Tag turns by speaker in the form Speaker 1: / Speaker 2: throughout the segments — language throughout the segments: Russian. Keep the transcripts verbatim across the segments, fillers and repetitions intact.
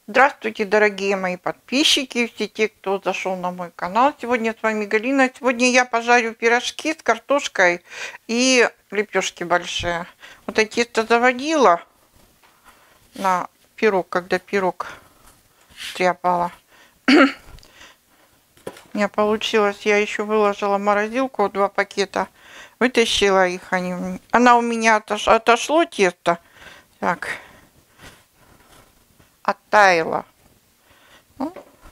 Speaker 1: Здравствуйте, дорогие мои подписчики, все те, кто зашел на мой канал. Сегодня с вами Галина. Сегодня я пожарю пирожки с картошкой и лепешки большие. Вот я тесто заводила на пирог, когда пирог стряпала. У меня получилось, я еще выложила в морозилку два пакета, вытащила их. Они, она у меня отош, отошло тесто. Так, оттаяло. Ну,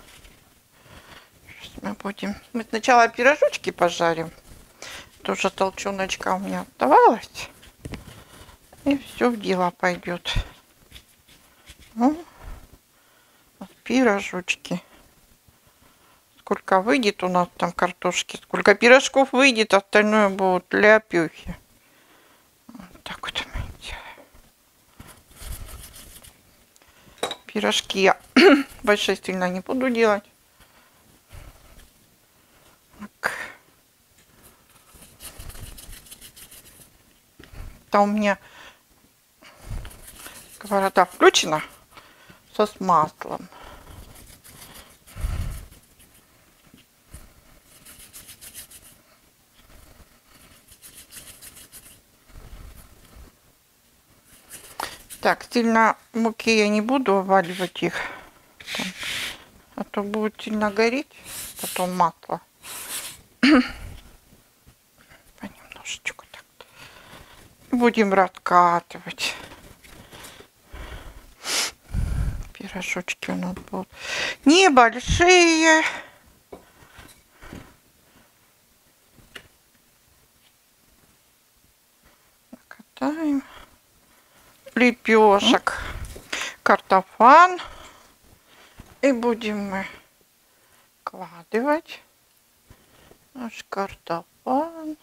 Speaker 1: мы будем. Мы сначала пирожочки пожарим. Тоже толченочка у меня оставалась. И все в дело пойдет. Ну, вот пирожочки. Сколько выйдет у нас там картошки, сколько пирожков выйдет, остальное будут ляпюхи. Вот так вот мы делаем. Пирожки я большие сильно не буду делать. Так. Там у меня сковорода включена со с маслом. Так, сильно муки я не буду оваливать их, там, а то будет сильно гореть, потом масло. Понемножечку так. Будем раскатывать. Пирожочки у нас будут небольшие. Накатаем. Лепешек, картофан, и будем мы вкладывать наш картофан.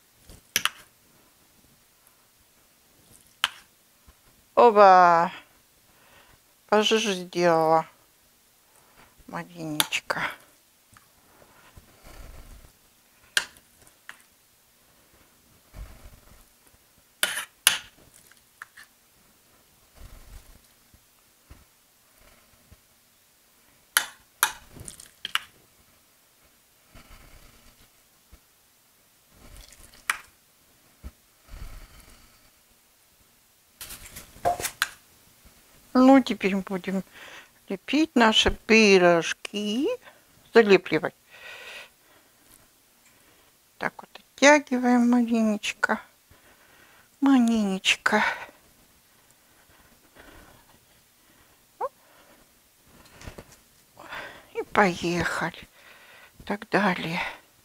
Speaker 1: Оба, пожиже сделала Маринечка. Ну, теперь будем лепить наши пирожки, залепливать. Так вот оттягиваем маленечко, маленечко. И поехали. Так далее.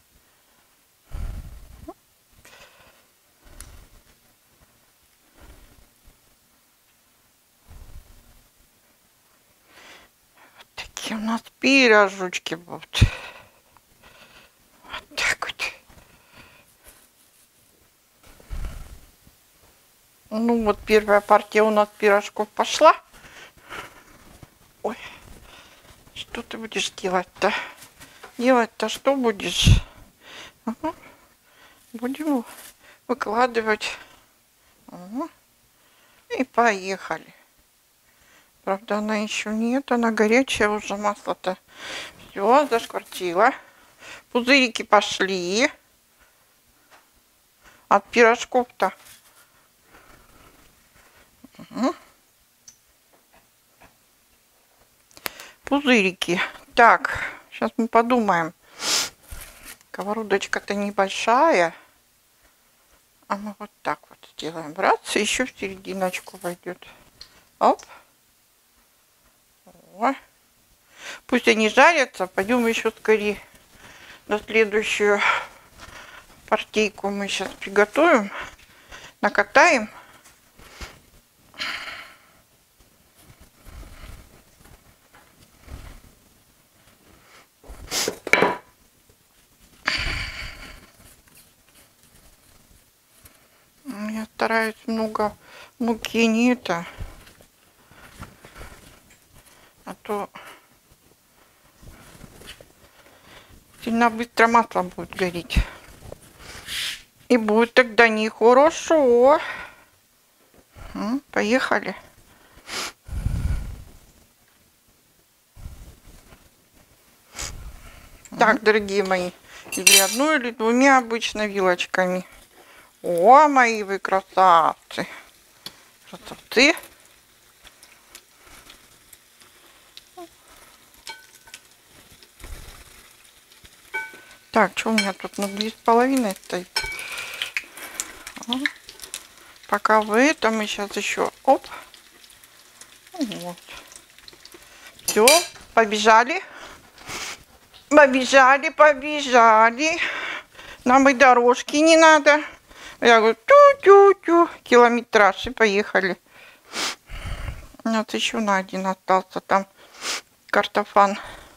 Speaker 1: У нас пирожочки будут. Вот так вот. Ну вот первая партия у нас пирожков пошла. Ой, что ты будешь делать-то? Делать-то что будешь? Угу. Будем выкладывать. Угу. И поехали. Правда, она еще нет, она горячая уже, масло-то. Все, зашквартило. Пузырики пошли. От пирожков-то. Угу. Пузырики. Так, сейчас мы подумаем. Сковородочка-то небольшая. А мы вот так вот сделаем. Раз, еще в серединочку войдет. Оп. О. Пусть они жарятся. Пойдем еще скорее на следующую партийку мы сейчас приготовим. Накатаем. Я стараюсь много муки не это. А то сильно быстро масло будет гореть. И будет тогда нехорошо. Поехали. Так, дорогие мои, или одной, или двумя обычно вилочками. О, мои вы красавцы. Красоты. Так, что у меня тут на две с половиной стоит? А. Пока вы это, мы сейчас еще, оп. Вот. Все, побежали. Побежали, побежали. Нам и дорожки не надо. Я говорю, тю-тю-тю, километраж, и поехали. У нас еще на один остался там картофан.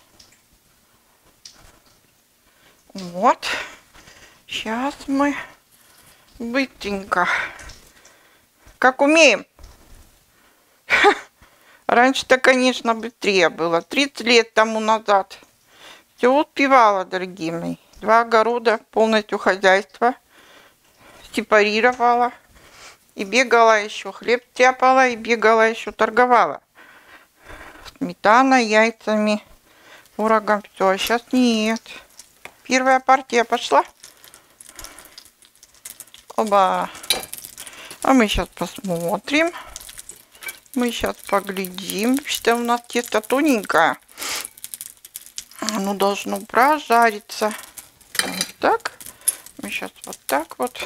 Speaker 1: Вот. Сейчас мы быстренько. Как умеем. Раньше-то, конечно, быстрее было. тридцать лет тому назад. Все успевала, дорогие мои. Два огорода, полностью хозяйство. Сепарировала. И бегала еще. Хлеб тяпала и бегала еще торговала. Сметана, яйцами, творогом. Все, а сейчас нет. Первая партия пошла. Оба. А мы сейчас посмотрим. Мы сейчас поглядим. Что у нас тесто тоненькое. Оно должно прожариться. Вот так. Мы сейчас вот так вот.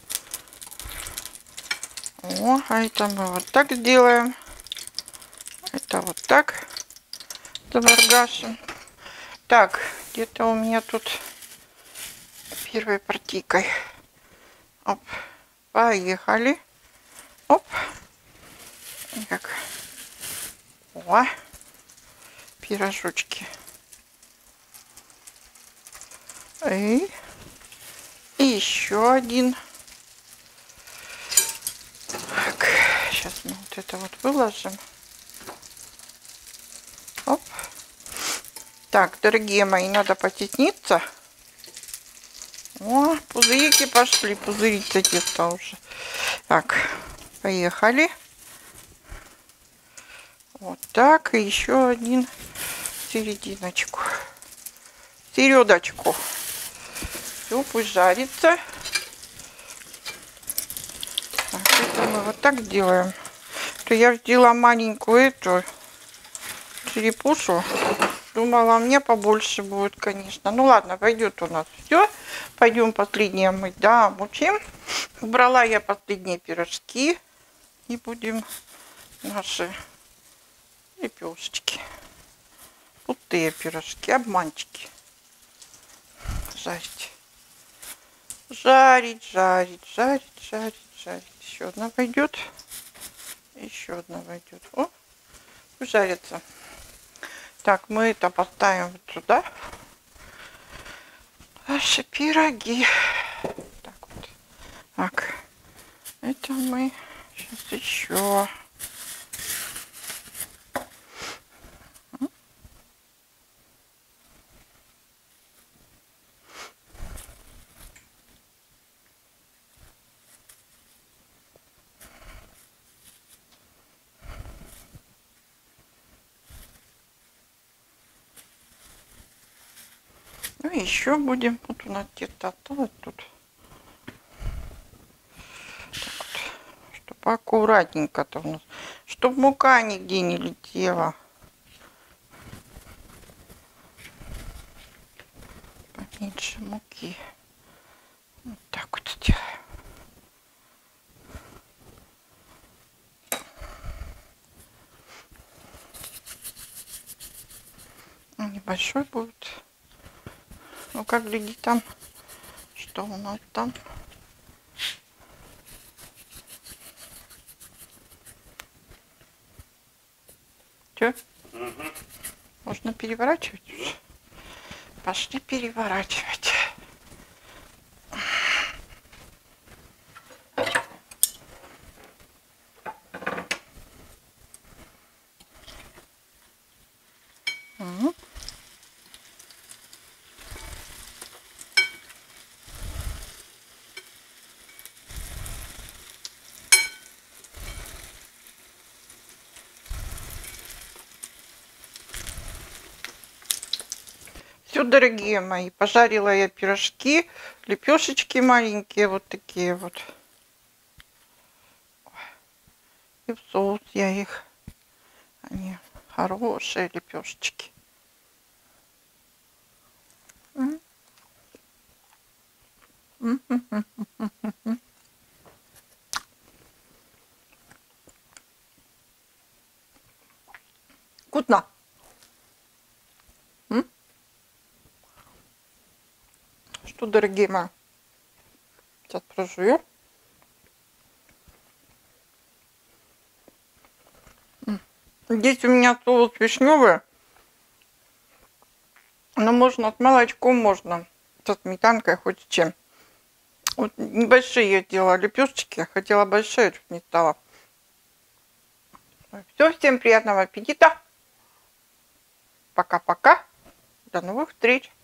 Speaker 1: О, а это мы вот так сделаем. Это вот так. Заваргашим. Так, где-то у меня тут первой партийкой. Оп, поехали. Оп. Как. О, пирожочки. И, и еще один. Так, сейчас мы вот это вот выложим. Оп. Так, дорогие мои, надо потесниться. О, пузырики пошли, пузыриться тесто уже. Так, поехали. Вот так, и еще один серединочку. Середочку. Все, пусть жарится. Так, это мы вот так делаем. То я взяла маленькую эту черепушу. Думала, мне побольше будет, конечно. Ну ладно, пойдет у нас все. Пойдем последнее мы домучим. Убрала я последние пирожки. И будем наши лепешечки. Пустые пирожки, обманчики. Жарить. Жарить, жарить, жарить, жарить, жарить. Еще одна пойдет. Еще одна пойдет. О, жарится. Так, мы это поставим вот сюда. Наши пироги. Так вот. Так. Это мы сейчас еще. Ну и еще будем. Вот у нас тесто осталось тут. Так вот. Чтобы аккуратненько-то у нас. Чтобы мука нигде не летела. Поменьше муки. Вот так вот сделаем. Небольшой будет. Ну, как глядит там, что у нас там. Че? Угу. Можно переворачивать уже? Пошли переворачивать. Угу. Все, дорогие мои, пожарила я пирожки, лепешечки маленькие, вот такие вот. И в соус я их. Они хорошие лепешечки. Вкусно. М? Что, дорогие мои? Сейчас прожую. Здесь у меня соус вишневый. Но можно с молочком, можно со сметанкой, хоть с чем. Вот небольшие я делала лепешечки. Хотела большие, чуть не стала. Все, всем приятного аппетита. Пока-пока. До новых встреч.